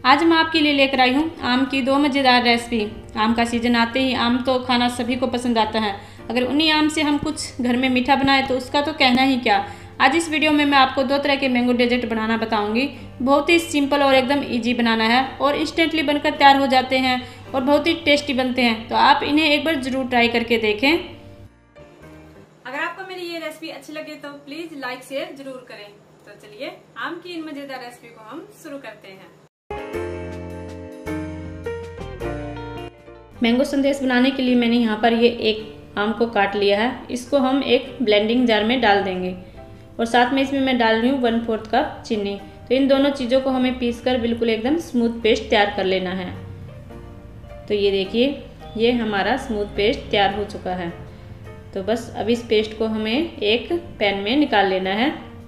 आज मैं आपके लिए लेकर आई हूँ आम की दो मज़ेदार रेसिपी। आम का सीज़न आते ही आम तो खाना सभी को पसंद आता है। अगर उन्हीं आम से हम कुछ घर में मीठा बनाए तो उसका तो कहना ही क्या। आज इस वीडियो में मैं आपको दो तरह के मैंगो डेजर्ट बनाना बताऊंगी। बहुत ही सिंपल और एकदम इजी बनाना है और इंस्टेंटली बनकर तैयार हो जाते हैं और बहुत ही टेस्टी बनते हैं। तो आप इन्हें एक बार ज़रूर ट्राई करके देखें। अगर आपको मेरी ये रेसिपी अच्छी लगे तो प्लीज़ लाइक शेयर जरूर करें। तो चलिए आम की इन मज़ेदार रेसिपी को हम शुरू करते हैं। मैंगो संदेश बनाने के लिए मैंने यहाँ पर ये एक आम को काट लिया है। इसको हम एक ब्लेंडिंग जार में डाल देंगे और साथ में इसमें मैं डाल रही हूँ 1/4 कप चीनी। तो इन दोनों चीज़ों को हमें पीसकर बिल्कुल एकदम स्मूथ पेस्ट तैयार कर लेना है। तो ये देखिए, ये हमारा स्मूथ पेस्ट तैयार हो चुका है। तो बस अब इस पेस्ट को हमें एक पैन में निकाल लेना है।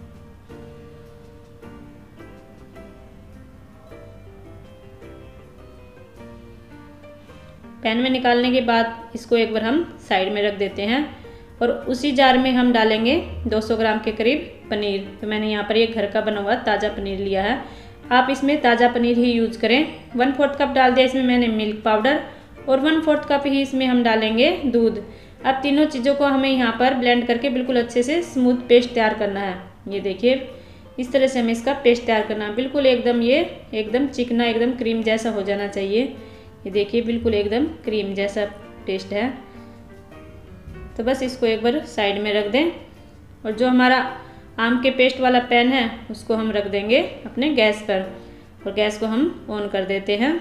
पैन में निकालने के बाद इसको एक बार हम साइड में रख देते हैं और उसी जार में हम डालेंगे 200 ग्राम के करीब पनीर। तो मैंने यहाँ पर ये घर का बना हुआ ताज़ा पनीर लिया है। आप इसमें ताज़ा पनीर ही यूज करें। 1/4 कप डाल दिया इसमें मैंने मिल्क पाउडर और 1/4 कप ही इसमें हम डालेंगे दूध। अब तीनों चीज़ों को हमें यहाँ पर ब्लेंड करके बिल्कुल अच्छे से स्मूथ पेस्ट तैयार करना है। ये देखिए, इस तरह से हमें इसका पेस्ट तैयार करना है। बिल्कुल एकदम ये एकदम चिकना एकदम क्रीम जैसा हो जाना चाहिए। ये देखिए, बिल्कुल एकदम क्रीम जैसा टेस्ट है। तो बस इसको एक बार साइड में रख दें और जो हमारा आम के पेस्ट वाला पैन है उसको हम रख देंगे अपने गैस पर और गैस को हम ऑन कर देते हैं।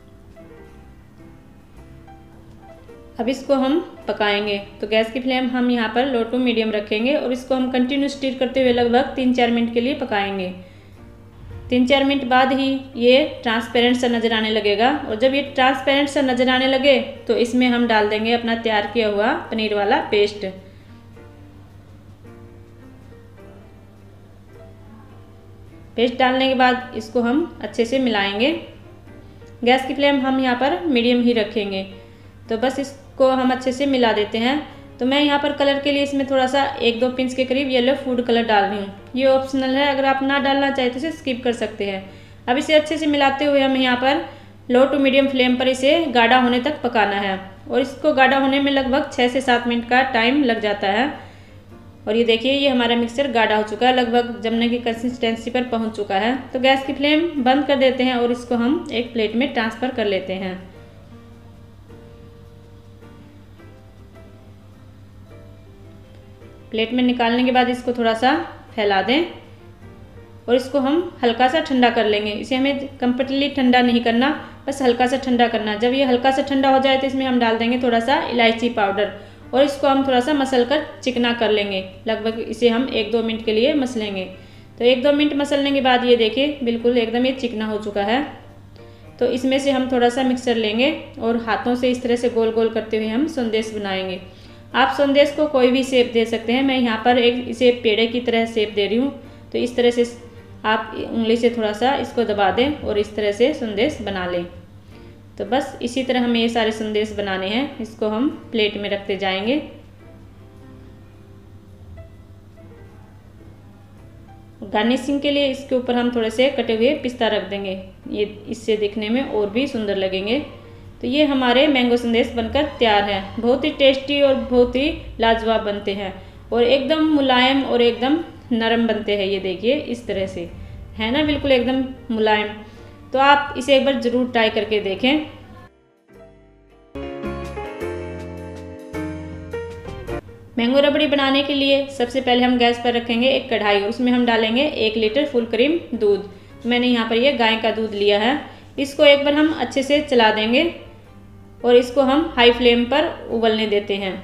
अब इसको हम पकाएंगे। तो गैस की फ्लेम हम यहाँ पर लो टू मीडियम रखेंगे और इसको हम कंटिन्यू स्टीर करते हुए लगभग 3-4 मिनट के लिए पकाएंगे। 3-4 मिनट बाद ही ये ट्रांसपेरेंट सा नज़र आने लगेगा और जब ये ट्रांसपेरेंट सा नज़र आने लगे तो इसमें हम डाल देंगे अपना तैयार किया हुआ पनीर वाला पेस्ट। पेस्ट डालने के बाद इसको हम अच्छे से मिलाएंगे। गैस की फ्लेम हम यहाँ पर मीडियम ही रखेंगे। तो बस इसको हम अच्छे से मिला देते हैं। तो मैं यहाँ पर कलर के लिए इसमें थोड़ा सा 1-2 पिंच के करीब येलो फूड कलर डाल रही हूँ। ये ऑप्शनल है, अगर आप ना डालना चाहे तो इसे स्किप कर सकते हैं। अब इसे अच्छे से मिलाते हुए हम यहाँ पर लो टू मीडियम फ्लेम पर इसे गाढ़ा होने तक पकाना है और इसको गाढ़ा होने में लगभग 6 से 7 मिनट का टाइम लग जाता है। और ये देखिए, ये हमारा मिक्सचर गाढ़ा हो चुका है, लगभग जमने की कंसिस्टेंसी पर पहुँच चुका है। तो गैस की फ्लेम बंद कर देते हैं और इसको हम एक प्लेट में ट्रांसफ़र कर लेते हैं। प्लेट में निकालने के बाद इसको थोड़ा सा फैला दें और इसको हम हल्का सा ठंडा कर लेंगे। इसे हमें कम्प्लीटली ठंडा नहीं करना, बस हल्का सा ठंडा करना। जब ये हल्का सा ठंडा हो जाए तो इसमें हम डाल देंगे थोड़ा सा इलायची पाउडर और इसको हम थोड़ा सा मसल कर चिकना कर लेंगे। लगभग इसे हम 1-2 मिनट के लिए मसलेंगे। तो 1-2 मिनट मसलने के बाद ये देखिए, बिल्कुल एकदम ये चिकना हो चुका है। तो इसमें से हम थोड़ा सा मिक्सर लेंगे और हाथों से इस तरह से गोल गोल करते हुए हम संदेश बनाएंगे। आप संदेश को कोई भी शेप दे सकते हैं। मैं यहाँ पर एक इसे पेड़े की तरह शेप दे रही हूँ। तो इस तरह से आप उंगली से थोड़ा सा इसको दबा दें और इस तरह से संदेश बना लें। तो बस इसी तरह हमें ये सारे संदेश बनाने हैं। इसको हम प्लेट में रखते जाएंगे। गार्निशिंग के लिए इसके ऊपर हम थोड़े से कटे हुए पिस्ता रख देंगे। ये इससे दिखने में और भी सुंदर लगेंगे। तो ये हमारे मैंगो संदेश बनकर तैयार है। बहुत ही टेस्टी और बहुत ही लाजवाब बनते हैं और एकदम मुलायम और एकदम नरम बनते हैं। ये देखिए, इस तरह से है ना, बिल्कुल एकदम मुलायम। तो आप इसे एक बार ज़रूर ट्राई करके देखें। मैंगो रबड़ी बनाने के लिए सबसे पहले हम गैस पर रखेंगे एक कढ़ाई और उसमें हम डालेंगे 1 लीटर फुल क्रीम दूध। मैंने यहाँ पर ये गाय का दूध लिया है। इसको एक बार हम अच्छे से चला देंगे और इसको हम हाई फ्लेम पर उबलने देते हैं।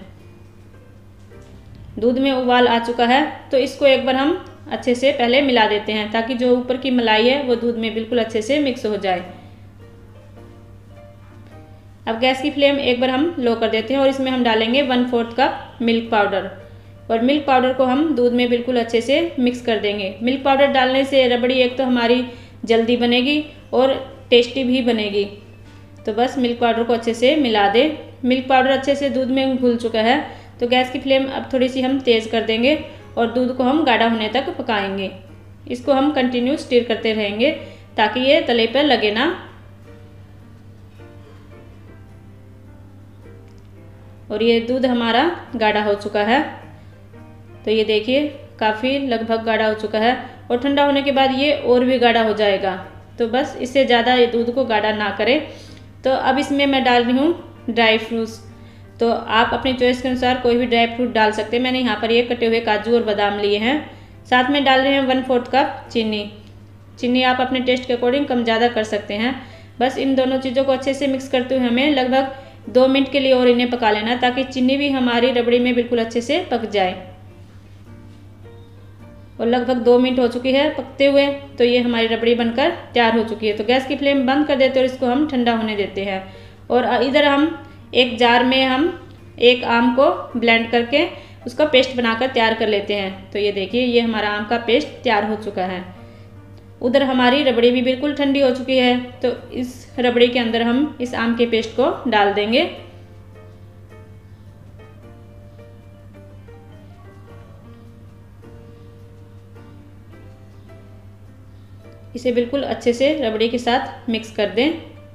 दूध में उबाल आ चुका है तो इसको एक बार हम अच्छे से पहले मिला देते हैं ताकि जो ऊपर की मलाई है वो दूध में बिल्कुल अच्छे से मिक्स हो जाए। अब गैस की फ्लेम एक बार हम लो कर देते हैं और इसमें हम डालेंगे 1/4 कप मिल्क पाउडर और मिल्क पाउडर को हम दूध में बिल्कुल अच्छे से मिक्स कर देंगे। मिल्क पाउडर डालने से रबड़ी एक तो हमारी जल्दी बनेगी और टेस्टी भी बनेगी। तो बस मिल्क पाउडर को अच्छे से मिला दें। मिल्क पाउडर अच्छे से दूध में घुल चुका है तो गैस की फ्लेम अब थोड़ी सी हम तेज़ कर देंगे और दूध को हम गाढ़ा होने तक पकाएंगे। इसको हम कंटिन्यू स्टीर करते रहेंगे ताकि ये तले पर लगे ना। और ये दूध हमारा गाढ़ा हो चुका है, तो ये देखिए काफ़ी लगभग गाढ़ा हो चुका है। और ठंडा होने के बाद ये और भी गाढ़ा हो जाएगा, तो बस इससे ज़्यादा ये दूध को गाढ़ा ना करें। तो अब इसमें मैं डाल रही हूँ ड्राई फ्रूट्स। तो आप अपनी चॉइस के अनुसार कोई भी ड्राई फ्रूट डाल सकते हैं। मैंने यहाँ पर ये कटे हुए काजू और बादाम लिए हैं। साथ में डाल रहे हैं 1/4 कप चीनी। चीनी आप अपने टेस्ट के अकॉर्डिंग कम ज़्यादा कर सकते हैं। बस इन दोनों चीज़ों को अच्छे से मिक्स करते हुए हमें लगभग 2 मिनट के लिए और इन्हें पका लेना, ताकि चीनी भी हमारी रबड़ी में बिल्कुल अच्छे से पक जाए। और लगभग 2 मिनट हो चुकी है पकते हुए, तो ये हमारी रबड़ी बनकर तैयार हो चुकी है। तो गैस की फ्लेम बंद कर देते हैं और इसको हम ठंडा होने देते हैं। और इधर हम एक जार में हम एक आम को ब्लेंड करके उसका पेस्ट बनाकर तैयार कर लेते हैं। तो ये देखिए ये हमारा आम का पेस्ट तैयार हो चुका है। उधर हमारी रबड़ी भी बिल्कुल ठंडी हो चुकी है, तो इस रबड़ी के अंदर हम इस आम के पेस्ट को डाल देंगे। इसे बिल्कुल अच्छे से रबड़ी के साथ मिक्स कर दें।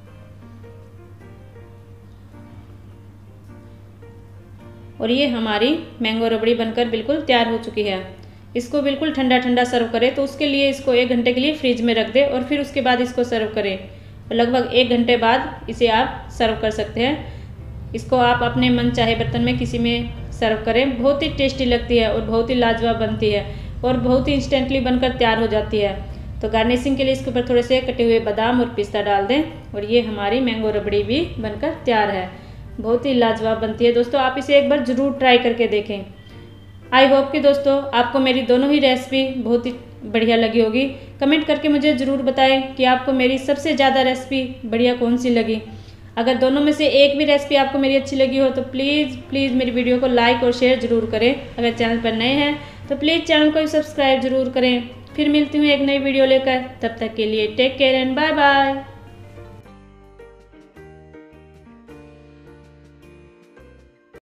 और ये हमारी मैंगो रबड़ी बनकर बिल्कुल तैयार हो चुकी है। इसको बिल्कुल ठंडा ठंडा सर्व करें, तो उसके लिए इसको 1 घंटे के लिए फ्रिज में रख दें और फिर उसके बाद इसको सर्व करें। और लगभग 1 घंटे बाद इसे आप सर्व कर सकते हैं। इसको आप अपने मन चाहे बर्तन में किसी में सर्व करें। बहुत ही टेस्टी लगती है और बहुत ही लाजवाब बनती है और बहुत ही इंस्टेंटली बनकर तैयार हो जाती है। तो गार्निशिंग के लिए इसके ऊपर थोड़े से कटे हुए बादाम और पिस्ता डाल दें और ये हमारी मैंगो रबड़ी भी बनकर तैयार है। बहुत ही लाजवाब बनती है दोस्तों, आप इसे एक बार ज़रूर ट्राई करके देखें। आई होप कि दोस्तों आपको मेरी दोनों ही रेसिपी बहुत ही बढ़िया लगी होगी। कमेंट करके मुझे ज़रूर बताएं कि आपको मेरी सबसे ज़्यादा रेसिपी बढ़िया कौन सी लगी। अगर दोनों में से एक भी रेसिपी आपको मेरी अच्छी लगी हो तो प्लीज़ मेरी वीडियो को लाइक और शेयर ज़रूर करें। अगर चैनल पर नए हैं तो प्लीज़ चैनल को सब्सक्राइब ज़रूर करें। फिर मिलती हूँ एक नई वीडियो लेकर, तब तक के लिए take care and bye bye.